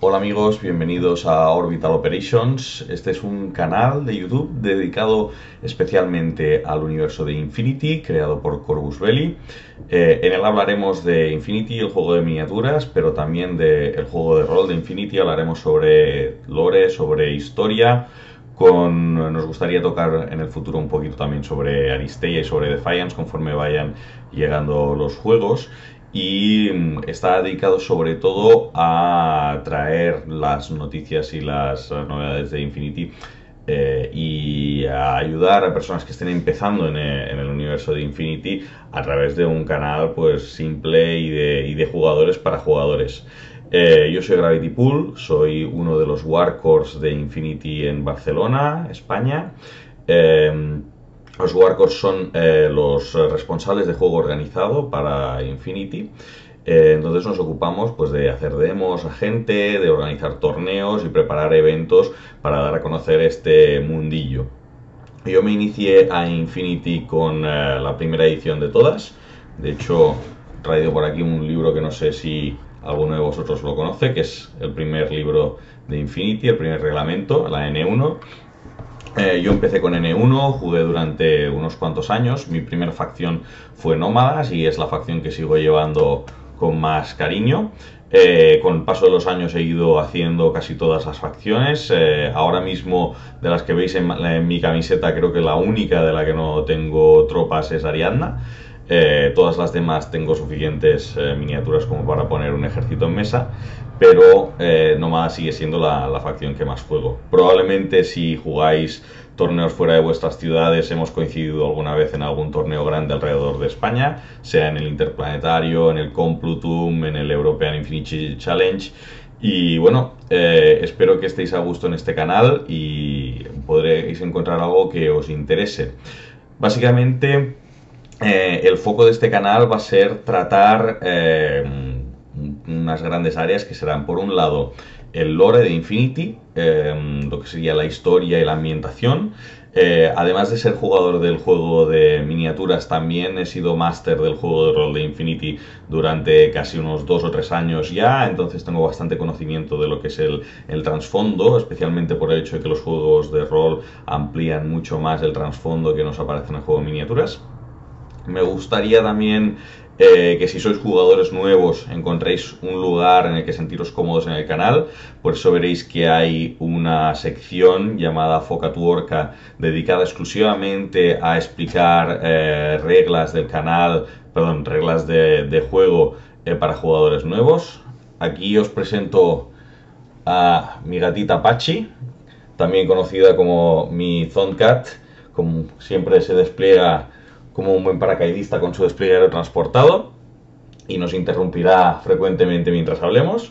Hola amigos, bienvenidos a Orbital Operations. Este es un canal de YouTube dedicado especialmente al universo de Infinity, creado por Corvus Belli. En él hablaremos de Infinity, el juego de miniaturas, pero también del juego de rol de Infinity. Hablaremos sobre lore, sobre historia. Nos gustaría tocar en el futuro un poquito también sobre Aristeia y sobre Defiance conforme vayan llegando los juegos. Y está dedicado sobre todo a traer las noticias y las novedades de Infinity y a ayudar a personas que estén empezando en el universo de Infinity a través de un canal pues simple y de jugadores para jugadores. Yo soy Gravity Pool, soy uno de los Warcores de Infinity en Barcelona, España. Los Warcores son los responsables de juego organizado para Infinity. Entonces nos ocupamos pues, de hacer demos a gente, de organizar torneos y preparar eventos para dar a conocer este mundillo. Yo me inicié a Infinity con la primera edición de todas. De hecho, he traído por aquí un libro que no sé si alguno de vosotros lo conoce, que es el primer libro de Infinity, el primer reglamento, la N1. Yo empecé con N1, jugué durante unos cuantos años. Mi primera facción fue Nómadas y es la facción que sigo llevando con más cariño. Con el paso de los años he ido haciendo casi todas las facciones. Ahora mismo, de las que veis en mi camiseta, creo que la única de la que no tengo tropas es Ariadna. Todas las demás tengo suficientes miniaturas como para poner un ejército en mesa, pero Nómadas sigue siendo la facción que más juego. Probablemente si jugáis torneos fuera de vuestras ciudades hemos coincidido alguna vez en algún torneo grande alrededor de España, sea en el Interplanetario, en el Complutum, en el European Infinity Challenge. Y bueno, espero que estéis a gusto en este canal y podréis encontrar algo que os interese. Básicamente, el foco de este canal va a ser tratar unas grandes áreas que serán, por un lado, el lore de Infinity, lo que sería la historia y la ambientación. Además de ser jugador del juego de miniaturas, también he sido máster del juego de rol de Infinity durante casi unos 2 o 3 años ya, entonces tengo bastante conocimiento de lo que es el trasfondo, especialmente por el hecho de que los juegos de rol amplían mucho más el trasfondo que nos aparece en el juego de miniaturas. Me gustaría también que si sois jugadores nuevos encontréis un lugar en el que sentiros cómodos en el canal. Por eso veréis que hay una sección llamada Foca tu Orca dedicada exclusivamente a explicar reglas del canal, perdón, reglas de juego para jugadores nuevos. Aquí os presento a mi gatita Pachi, también conocida como mi Thuncat. Como siempre se despliega como un buen paracaidista con su despliegue aerotransportado y nos interrumpirá frecuentemente mientras hablemos.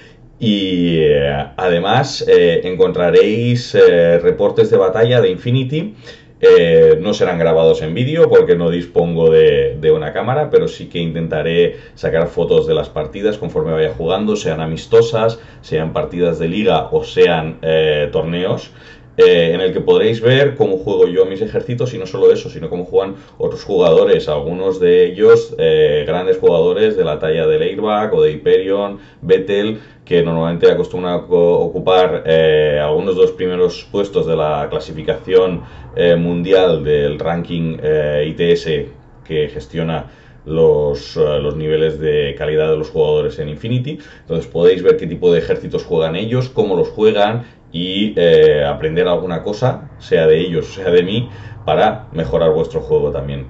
Y además encontraréis reportes de batalla de Infinity. No serán grabados en vídeo porque no dispongo de una cámara, pero sí que intentaré sacar fotos de las partidas conforme vaya jugando, sean amistosas, sean partidas de liga o sean torneos. En el que podréis ver cómo juego yo mis ejércitos y no solo eso, sino cómo juegan otros jugadores, algunos de ellos grandes jugadores de la talla de Leirbach o de Hyperion, Vettel, que normalmente acostumbran a ocupar algunos de los primeros puestos de la clasificación mundial del ranking ITS que gestiona los niveles de calidad de los jugadores en Infinity. Entonces podéis ver qué tipo de ejércitos juegan ellos, cómo los juegan y aprender alguna cosa, sea de ellos o sea de mí, para mejorar vuestro juego también.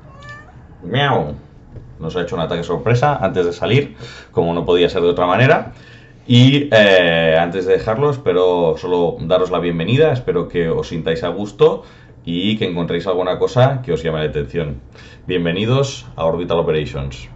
¡Miau! Nos ha hecho un ataque sorpresa antes de salir, como no podía ser de otra manera. Y antes de dejarlo, espero solo daros la bienvenida, espero que os sintáis a gusto y que encontréis alguna cosa que os llame la atención. Bienvenidos a Orbital Operations.